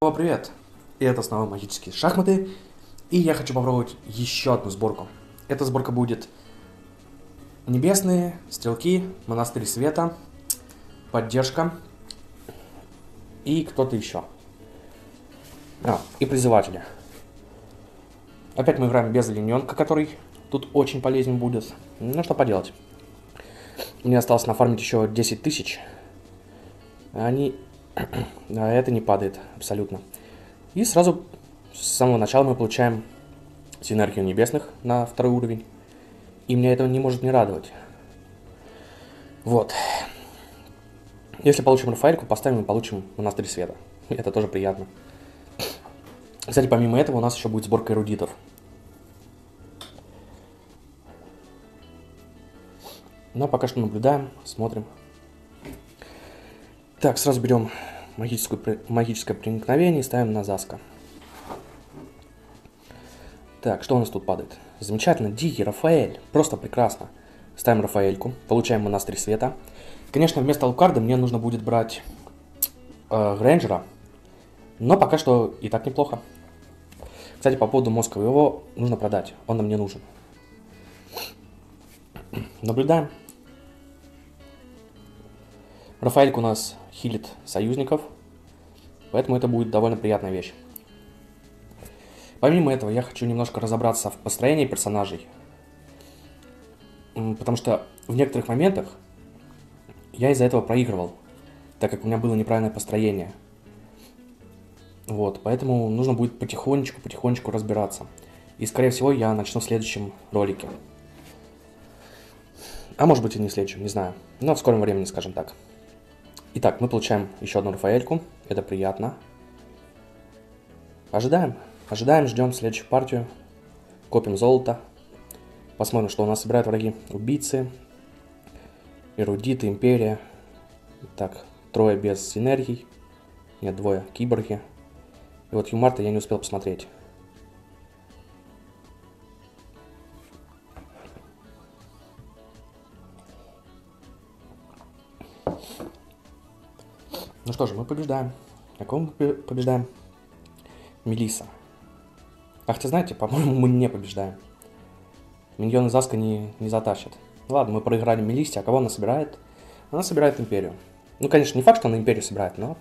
Привет! И это снова магические шахматы. И я хочу попробовать еще одну сборку. Эта сборка будет небесные, стрелки, монастырь света, поддержка и кто-то еще. И призыватели. Опять мы играем без олененка, который тут очень полезен будет. Ну что поделать. Мне осталось нафармить еще 10 тысяч. А это не падает абсолютно. И сразу с самого начала мы получаем синергию небесных на второй уровень. И меня этого не может не радовать. Вот. Если получим Рафаэльку, поставим и получим монастырь света. Это тоже приятно. Кстати, помимо этого у нас еще будет сборка эрудитов. Но пока что наблюдаем, смотрим. Так, сразу берем магическое проникновение и ставим на Заска. Так, что у нас тут падает? Замечательно, дикий Рафаэль, просто прекрасно. Ставим Рафаэльку, получаем монастырь света. Конечно, вместо Алукарда мне нужно будет брать Грейнджера, но пока что и так неплохо. Кстати, по поводу Москвы, его нужно продать, он нам не нужен. Наблюдаем. Рафаэлька у нас хилит союзников, поэтому это будет довольно приятная вещь. Помимо этого, я хочу немножко разобраться в построении персонажей, потому что в некоторых моментах я из-за этого проигрывал, так как у меня было неправильное построение. Вот, поэтому нужно будет потихонечку разбираться. И, скорее всего, я начну в следующем ролике. А может быть и не в следующем, не знаю. Но в скором времени, скажем так. Итак, мы получаем еще одну Рафаэльку. Это приятно. Ожидаем, ждем следующую партию. Копим золото. Посмотрим, что у нас собирают враги. Убийцы, эрудиты, империя. Так, трое без синергий. Нет, двое. Киборги. И вот Юмарта я не успел посмотреть. Ну что же, мы побеждаем. На ком мы побеждаем? Мелисса. Ах, ты знаете, по-моему, мы не побеждаем. Миньоны Заска не затащат. Ладно, мы проиграли Мелиссе, а кого она собирает? Она собирает Империю. Ну, конечно, не факт, что она Империю собирает, но...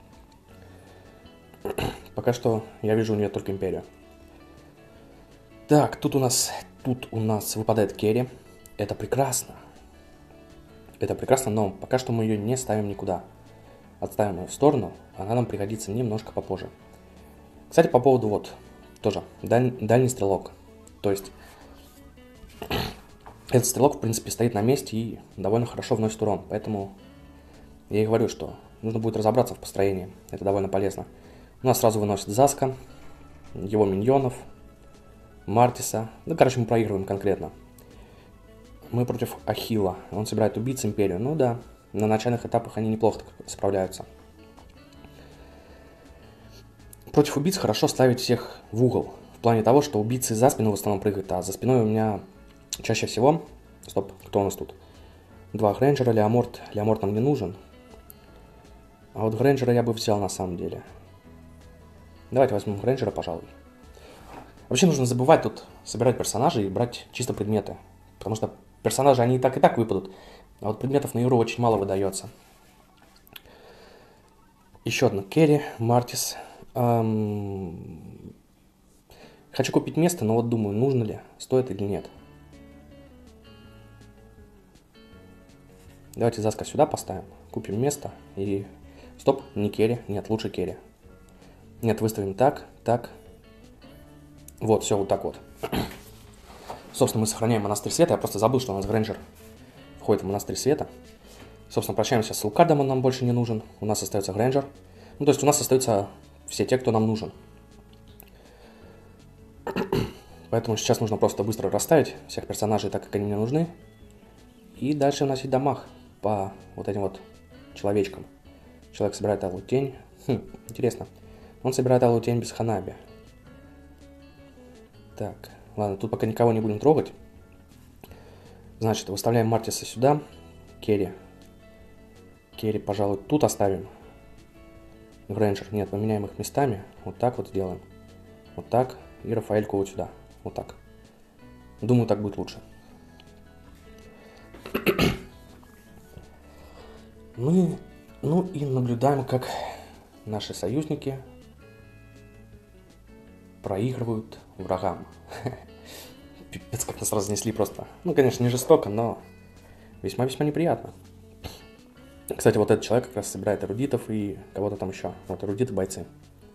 Пока что я вижу у нее только Империю. Так, тут у нас выпадает Керри. Это прекрасно. Это прекрасно, но пока что мы ее не ставим никуда. Отставим ее в сторону, она нам пригодится немножко попозже. Кстати, по поводу тоже дальний стрелок. То есть этот стрелок, в принципе, стоит на месте и довольно хорошо вносит урон. Поэтому я и говорю, что нужно будет разобраться в построении. Это довольно полезно. У нас сразу выносит Заска, его миньонов, Мартиса. Ну, короче, мы проигрываем конкретно. Мы против Ахилла. Он собирает убийц Империю. Ну да, на начальных этапах они неплохо справляются. Против убийц хорошо ставить всех в угол. В плане того, что убийцы за спину в основном прыгают, а за спиной у меня чаще всего... Стоп, кто у нас тут? Два Грейнджера, Леоморт. Леоморт нам не нужен. А вот Грейнджера я бы взял на самом деле. Давайте возьмем Грейнджера, пожалуй. Вообще нужно забывать тут собирать персонажей и брать чисто предметы. Потому что персонажи, они и так выпадут. А вот предметов на игру очень мало выдается. Еще одна Керри, Мартис. Хочу купить место, но вот думаю, нужно ли, стоит или нет. Давайте Заска сюда поставим, купим место и... Стоп, не Керри, нет, лучше Керри. Нет, выставим так. Вот, все, вот так вот. Собственно, мы сохраняем монастырь света. Я просто забыл, что у нас Грейнджер входит в монастырь света. Собственно, прощаемся с Алукардом, он нам больше не нужен. У нас остается Грейнджер. Ну, то есть у нас остаются все те, кто нам нужен. Поэтому сейчас нужно просто быстро расставить всех персонажей так, как они мне нужны. И дальше вносить дамаг по вот этим вот человечкам. Человек собирает алую тень. Интересно. Он собирает алую тень без ханаби. Так, ладно, тут пока никого не будем трогать. Значит, выставляем Мартиса сюда. Керри, пожалуй, тут оставим. Грэнджер. Нет, поменяем их местами. Вот так вот сделаем. Вот так. И Рафаэльку вот сюда. Вот так. Думаю, так будет лучше. Мы, ну и наблюдаем, как наши союзники проигрывают врагам. Пипец, как нас разнесли просто. Ну, конечно, не жестоко, но весьма-весьма неприятно. Кстати, вот этот человек как раз собирает эрудитов и кого-то там еще. Вот эрудиты, бойцы.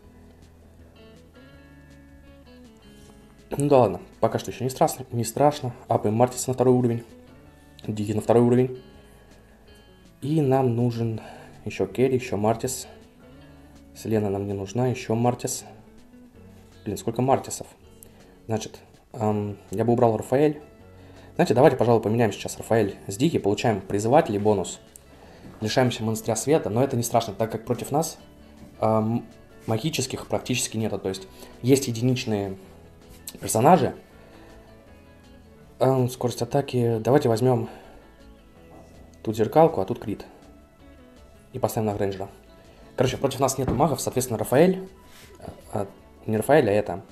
Ну да ладно, пока что еще не страшно. Апаем Мартис на 2 уровень. Дики на 2 уровень. И нам нужен еще Керри, еще Мартис. Селена нам не нужна, еще Мартис. Блин, сколько Мартисов. Значит, я бы убрал Рафаэль. Знаете, давайте, пожалуй, поменяем сейчас Рафаэль с Дики. Получаем призывателей бонус. Лишаемся монастыря света, но это не страшно, так как против нас магических практически нету. То есть единичные персонажи. Скорость атаки. Давайте возьмем тут зеркалку, а тут крит. И поставим на Грэнджера. Короче, против нас нету магов, соответственно, Рафаэль. Не Рафаэль, а это.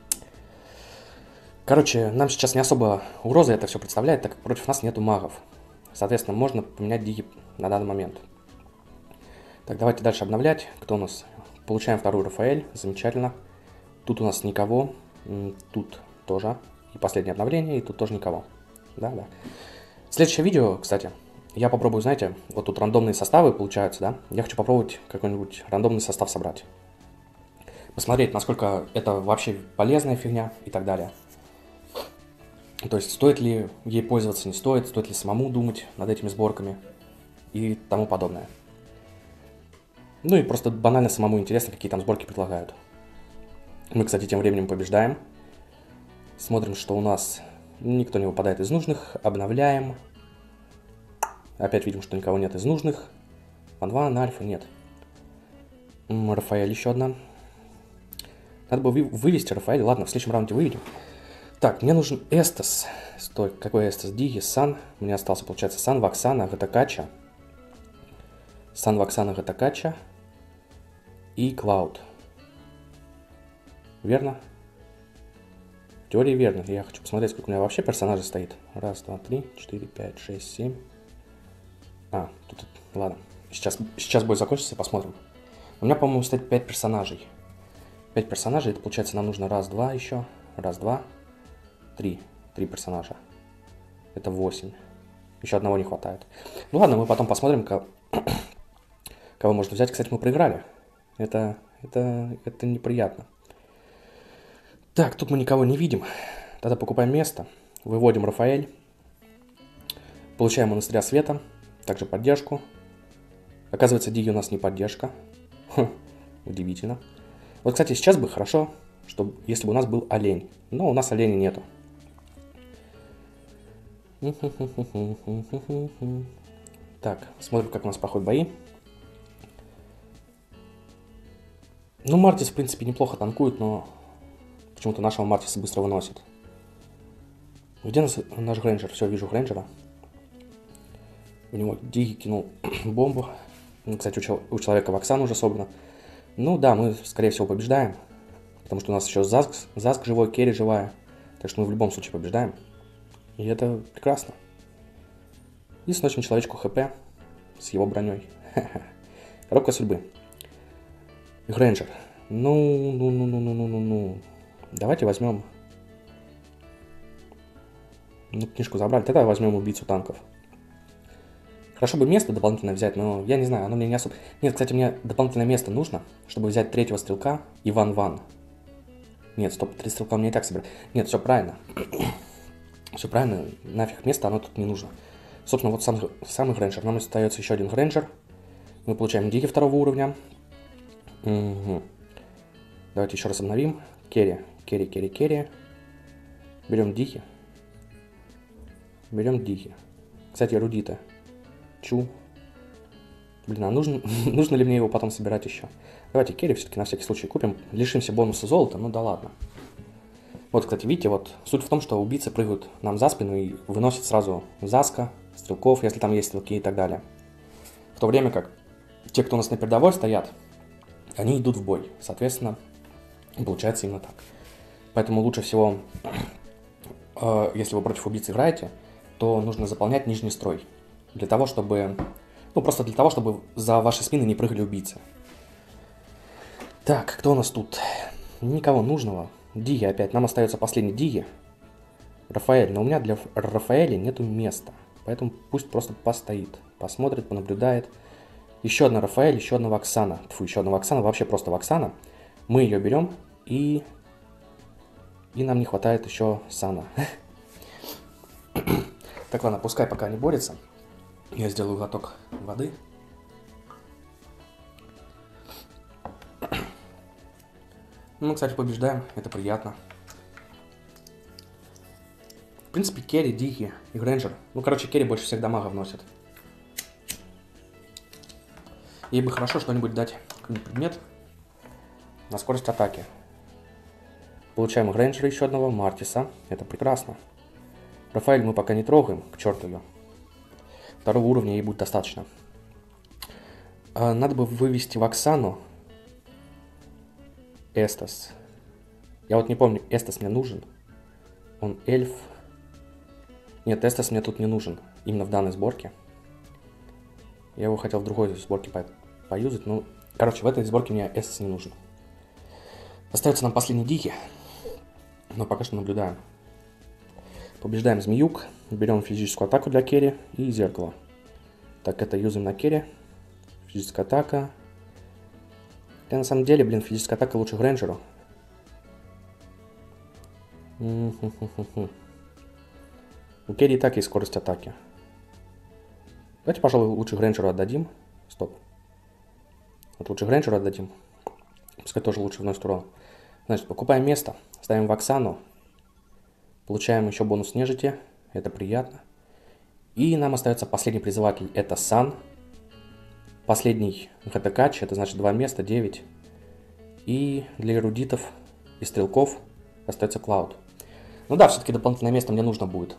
Короче, нам сейчас не особо угрозы это все представляет, так как против нас нету магов. Соответственно, можно поменять Дики на данный момент. Так, давайте дальше обновлять. Кто у нас? Получаем 2-ю Рафаэль. Замечательно. Тут у нас никого. Тут тоже. И последнее обновление, и тут тоже никого. Да. Следующее видео, кстати, я попробую, знаете, вот тут рандомные составы получаются, да? Я хочу попробовать какой-нибудь рандомный состав собрать. Посмотреть, насколько это вообще полезная фигня и так далее. То есть, стоит ли ей пользоваться, не стоит ли самому думать над этими сборками и тому подобное. Ну и просто банально самому интересно, какие там сборки предлагают. Мы, кстати, тем временем побеждаем. Смотрим, что у нас никто не выпадает из нужных. Обновляем. Опять видим, что никого нет из нужных. Ван, Альфа нет. Рафаэль еще одна. Надо было вывести Рафаэль. Ладно, в следующем раунде выведем. Так, мне нужен Эстас. Стой, какой Эстас? Диги, Сан. У меня остался, получается, Сан, Ваксана, Гатакача. Сан, Ваксана, Гатакача. И Клауд. Верно? В теории верно. Я хочу посмотреть, сколько у меня вообще персонажей стоит. 1, 2, 3, 4, 5, 6, 7. Тут... Ладно. Сейчас бой закончится, посмотрим. У меня, по-моему, стоит 5 персонажей. 5 персонажей. Это, получается, нам нужно 1, 2 еще. 1, 2, 3. 3 персонажа. Это 8. Еще одного не хватает. Ну ладно, мы потом посмотрим, кого можно взять. Кстати, мы проиграли. Это неприятно. Так, тут мы никого не видим. Тогда покупаем место. Выводим Рафаэль. Получаем монастыря света. Также поддержку. Оказывается, Диги у нас не поддержка. Удивительно. Вот, кстати, сейчас бы хорошо, если бы у нас был олень. Но у нас оленя нету. Так, смотрим, как у нас проходят бои. Ну, Мартис, в принципе, неплохо танкует, но почему-то нашего Мартиса быстро выносит. Где наш Грэнджер? Все, вижу Грэнджера. У него Диги кинул бомбу. Кстати, у человека Ваксан уже собрано. Ну да, мы, скорее всего, побеждаем. Потому что у нас еще Заск живой, Керри живая. Так что мы в любом случае побеждаем. И это прекрасно. И сносим человечку ХП с его броней. Коробка судьбы. Грэнджер. Ну. Давайте возьмем... Ну, книжку забрали. Тогда возьмем убийцу танков. Хорошо бы место дополнительно взять, но я не знаю, оно мне не особо... Нет, кстати, мне дополнительное место нужно, чтобы взять 3-го стрелка и Ван. Нет, стоп, 3 стрелка у меня и так собрали. Нет, все правильно. Все правильно, нафиг место, оно тут не нужно. Собственно, вот самый Грэнджер. Нам остается еще один Грэнджер. Мы получаем Диги 2-го уровня. Угу. Давайте еще раз обновим. Керри. Берем Диги. Кстати, эрудита. Блин, а нужно ли мне его потом собирать еще? Давайте Керри все-таки на всякий случай купим. Лишимся бонуса золота, ну да ладно. Вот, кстати, видите, вот суть в том, что убийцы прыгают нам за спину и выносят сразу Заска, стрелков, если там есть стрелки и так далее. В то время как те, кто у нас на передовой стоят, они идут в бой. Соответственно, получается именно так. Поэтому лучше всего, если вы против убийцы играете, то нужно заполнять нижний строй. Для того, чтобы... просто для того, чтобы за ваши спины не прыгали убийцы. Так, кто у нас тут? Никого нужного. Диги опять. Нам остается последний Диги. Рафаэль. Но у меня для Рафаэля нету места. Поэтому пусть просто постоит. Посмотрит, понаблюдает. Еще одна Рафаэль, еще одна Ваксана. Тьфу, еще одна Ваксана. Вообще просто Ваксана. Мы ее берем и нам не хватает еще Сана. Так, ладно, пускай пока не борется. Я сделаю глоток воды. Мы, кстати, побеждаем. Это приятно. В принципе, керри, Диги и Грейнджер. Керри больше всех дамага вносит. Ей бы хорошо что-нибудь дать. Какой-нибудь предмет на скорость атаки. Получаем Грейнджера еще одного, Мартиса. Это прекрасно. Рафаэль мы пока не трогаем, к черту ее. Второго уровня ей будет достаточно. Надо бы вывести Ваксану. Эстас. Я вот не помню, Эстас мне нужен. Он эльф. Нет, Эстас мне тут не нужен. Именно в данной сборке. Я его хотел в другой сборке поюзать. В этой сборке мне Эстас не нужен. Остается нам последний Диги. Но пока что наблюдаем. Побеждаем Змеюк. Берем физическую атаку для керри и зеркало. Так, это юзаем на керри. Физическая атака. Хотя на самом деле, физическая атака лучше Грейнджеру. У керри и так есть скорость атаки. Давайте, пожалуй, лучше Грейнджеру отдадим. Стоп. Вот лучше Грейнджеру отдадим. Пускай тоже лучше вносит урон. Значит, покупаем место. Ставим Ваксану. Получаем еще бонус нежити. Это приятно. И нам остается последний призыватель. Это Сан. Последний ГТКач. Это значит 2 места, 9. И для эрудитов и стрелков остается Клауд. Все-таки дополнительное место мне нужно будет.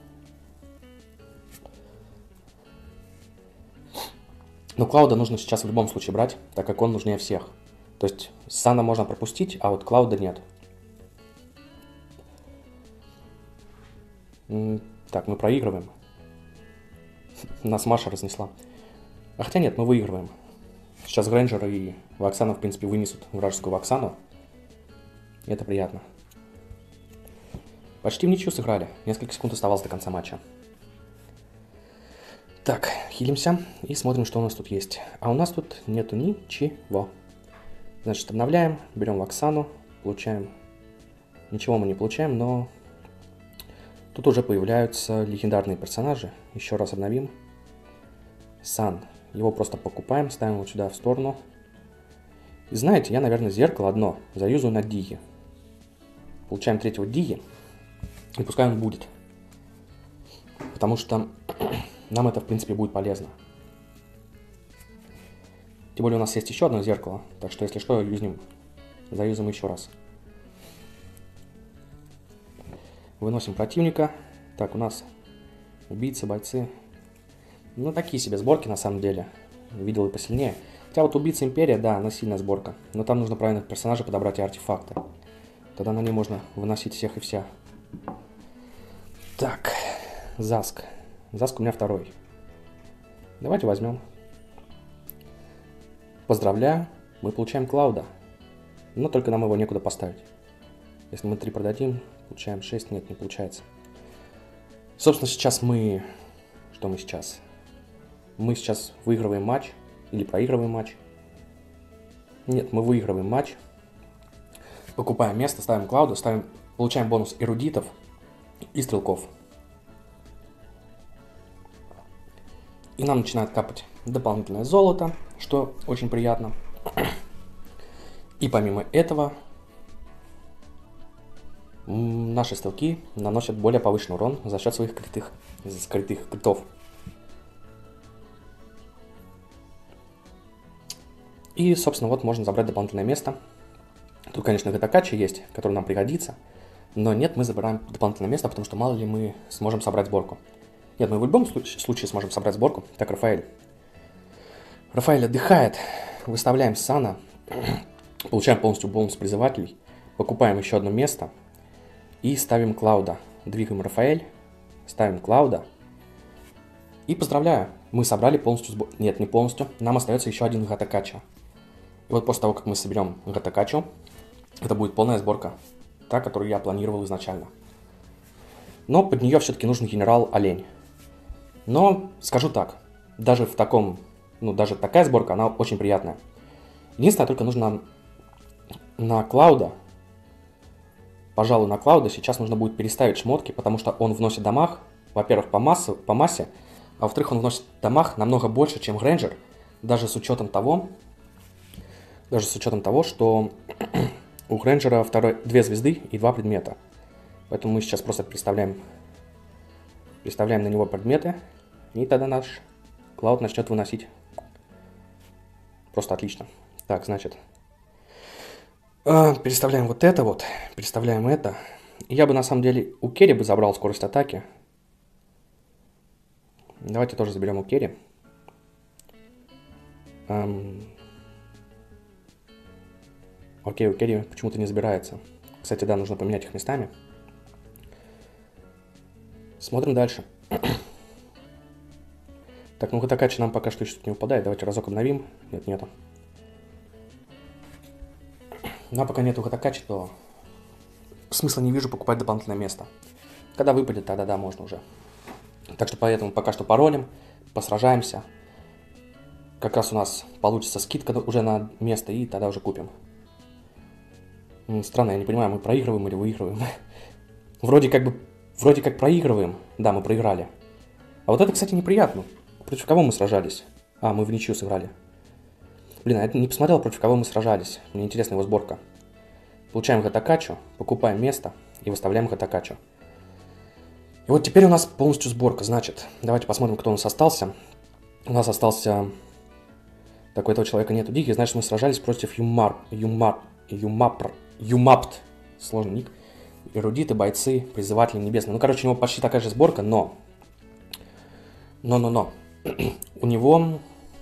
Но Клауда нужно сейчас в любом случае брать, так как он нужнее всех. То есть Сана можно пропустить, а вот Клауда нет. Так, мы проигрываем. Нас Маша разнесла. Хотя нет, мы выигрываем. Сейчас Грейнджер и Ваксана, в принципе, вынесут вражескую Ваксану. И это приятно. Почти в ничью сыграли. Несколько секунд оставалось до конца матча. Так, хилимся и смотрим, что у нас тут есть. А у нас тут нету ничего. Значит, обновляем, берем Ваксану, получаем... Ничего мы не получаем, но... Тут уже появляются легендарные персонажи. Еще раз обновим. Сан. Его просто покупаем, ставим вот сюда в сторону. И знаете, я, наверное, зеркало одно заюзаю на Диги. Получаем третьего Диги. И пускай он будет. Потому что нам это, в принципе, будет полезно. Тем более у нас есть еще одно зеркало. Так что, если что, заюзаем еще раз. Выносим противника. Так, у нас убийцы, бойцы. Такие себе сборки, на самом деле. Видел и посильнее. Хотя вот убийца Империя, да, она сильная сборка. Но там нужно правильных персонажей подобрать и артефакты. Тогда на ней можно выносить всех и вся. Так, Заск. Заск у меня второй. Давайте возьмем. Поздравляю, мы получаем Клауда. Но только нам его некуда поставить. Если мы 3 продадим, получаем 6. Нет, не получается. Собственно, сейчас мы... Что мы сейчас? Мы сейчас выигрываем матч. Или проигрываем матч. Нет, мы выигрываем матч. Покупаем место, ставим Клауда, получаем бонус эрудитов и стрелков. И нам начинает капать дополнительное золото, что очень приятно. И помимо этого, наши стрелки наносят более повышенный урон за счет своих скрытых критов. И, собственно, вот можно забрать дополнительное место. Тут, конечно, ГТКачи есть, который нам пригодится. Но нет, мы забираем дополнительное место, потому что мало ли мы сможем собрать сборку. Нет, мы в любом случае сможем собрать сборку. Так, Рафаэль. Рафаэль отдыхает. Выставляем Сана. Получаем полностью бонус призывателей. Покупаем еще одно место. И ставим Клауда. Двигаем Рафаэль. Ставим Клауда. И поздравляю, мы собрали полностью сбор... Нет, не полностью. Нам остается еще один Гатакача. И вот после того, как мы соберем Гатакачу, это будет полная сборка. Та, которую я планировал изначально. Но под нее все-таки нужен генерал Олень. Но, скажу так, даже в таком... Ну, даже такая сборка, она очень приятная. Единственное, только нужно на Клауда. Пожалуй, на Клауда сейчас нужно будет переставить шмотки, потому что он вносит дамаг, во-первых, по массе, а во-вторых, он вносит дамаг намного больше, чем Грейнджер, даже с учетом того, что у Грейнджера 2 звезды и 2 предмета. Поэтому мы сейчас просто переставляем на него предметы, и тогда наш Клауд начнет выносить. Просто отлично. Так, значит, переставляем вот это вот, переставляем это. Я бы на самом деле у Керри бы забрал скорость атаки. Давайте тоже заберем у Керри. Окей, у Керри почему-то не забирается. Кстати, да, нужно поменять их местами. Смотрим дальше. Так, ну Гатакачи нам пока что еще не выпадает. Давайте разок обновим. Нет, нету. Но пока нету Гатакачи, то смысла не вижу покупать дополнительное место. Когда выпадет, тогда да, можно уже. Так что поэтому пока что паролем, посражаемся. Как раз у нас получится скидка уже на место, и тогда уже купим. Странно, я не понимаю, мы проигрываем или выигрываем. Вроде как проигрываем. Да, мы проиграли. А вот это, кстати, неприятно. Против кого мы сражались? А, мы в ничью сыграли. Блин, я не посмотрел, против кого мы сражались. Мне интересна его сборка. Получаем Гатакачу, покупаем место и выставляем Гатакачу. И вот теперь у нас полностью сборка. Значит, давайте посмотрим, кто у нас остался. У нас остался... Так, у этого человека нету диких. Значит, мы сражались против Юмапт. Сложный ник. Эрудиты, бойцы, призыватели небесные. Ну, короче, у него почти такая же сборка, но... У него...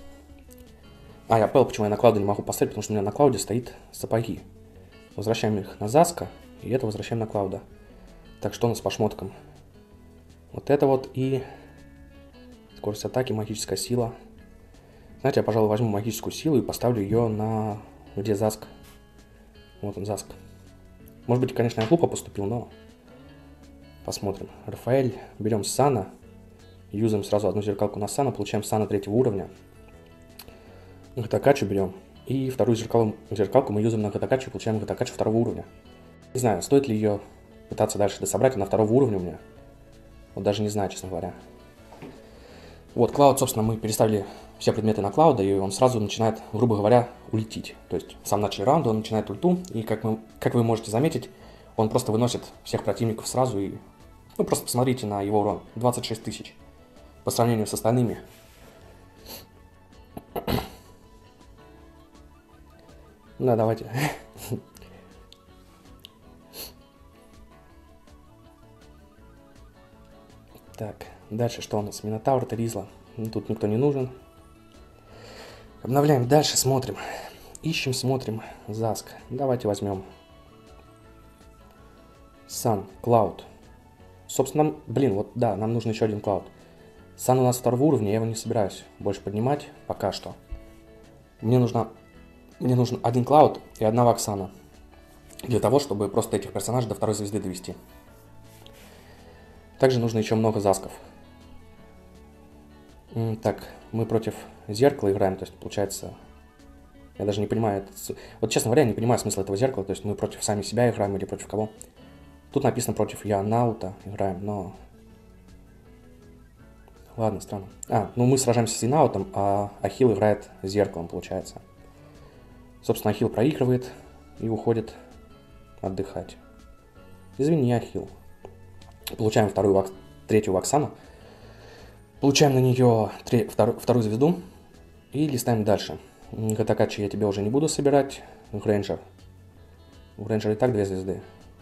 я понял, почему я на Клауде не могу поставить, потому что у меня на Клауде стоит сапоги. Возвращаем их на Заска, и это возвращаем на Клауда. Так, что у нас по шмоткам? Вот это вот и... Скорость атаки, магическая сила. Знаете, я, пожалуй, возьму магическую силу и поставлю ее на... Где Заск? Вот он, Заск. Может быть, конечно, я глупо поступил, но... Посмотрим. Рафаэль. Берем Сана. Юзаем сразу одну зеркалку на Сана. Получаем Сана 3-го уровня. Гатакачу берем. И вторую зеркалку мы юзаем на Гатакачу. Получаем Гатакачу 2-го уровня. Не знаю, стоит ли ее пытаться дальше дособрать. Она 2-го уровня у меня. Вот даже не знаю, честно говоря. Вот, Клауд, собственно, мы переставили все предметы на Клауда, и он сразу начинает, грубо говоря, ультить. То есть в самом начале раунда он начинает ульту, и как вы можете заметить, он просто выносит всех противников сразу, и... Ну, просто посмотрите на его урон. 26 тысяч. По сравнению с остальными. Да, давайте. Так, дальше что у нас? Минотавр, Теризла. Тут никто не нужен. Обновляем дальше, смотрим. Ищем, смотрим. Заск. Давайте возьмем. Сан, Клауд. Собственно, нам нужен еще один Клауд. Сан у нас 2-го уровня, я его не собираюсь больше поднимать пока что. Мне нужен один Клауд и одна Ваксана. Для того, чтобы просто этих персонажей до 2-й звезды довести. Также нужно еще много засков. Так, мы против зеркала играем, то есть получается... Я даже не понимаю... Вот честно говоря, я не понимаю смысла этого зеркала, то есть мы против сами себя играем или против кого. Тут написано против Янаута играем, но... Ладно, странно. Мы сражаемся с Янаутом, а Ахилл играет с зеркалом, получается. Собственно, Ахилл проигрывает и уходит отдыхать. Извини, Ахилл. Получаем 3-ю Ваксану. Получаем на нее 2-ю звезду. И листаем дальше. Гатакачи я тебя уже не буду собирать. Грейнджер. У Грейнджера и так 2 звезды.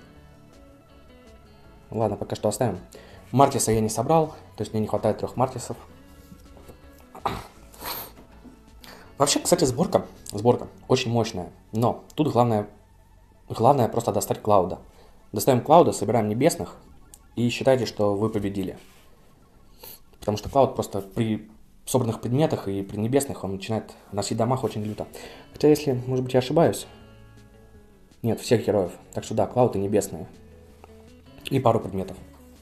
Ладно, пока что оставим. Мартиса я не собрал. То есть мне не хватает 3 Мартисов. Вообще, кстати, сборка очень мощная. Но тут главное просто достать Клауда. Достаем Клауда, собираем небесных и считайте, что вы победили. Потому что Клауд просто при собранных предметах и при небесных он начинает носить дамаг очень люто. Хотя, если, может быть, я ошибаюсь. Нет, всех героев. Так что да, Клауд и небесные. И пару предметов.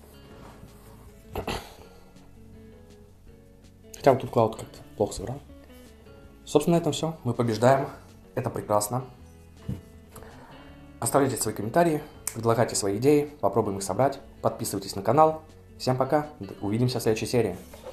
Хотя вот тут Клауд как-то плохо сыграл. Собственно, на этом все. Мы побеждаем. Это прекрасно. Оставляйте свои комментарии, предлагайте свои идеи, попробуем их собрать. Подписывайтесь на канал. Всем пока. Увидимся в следующей серии.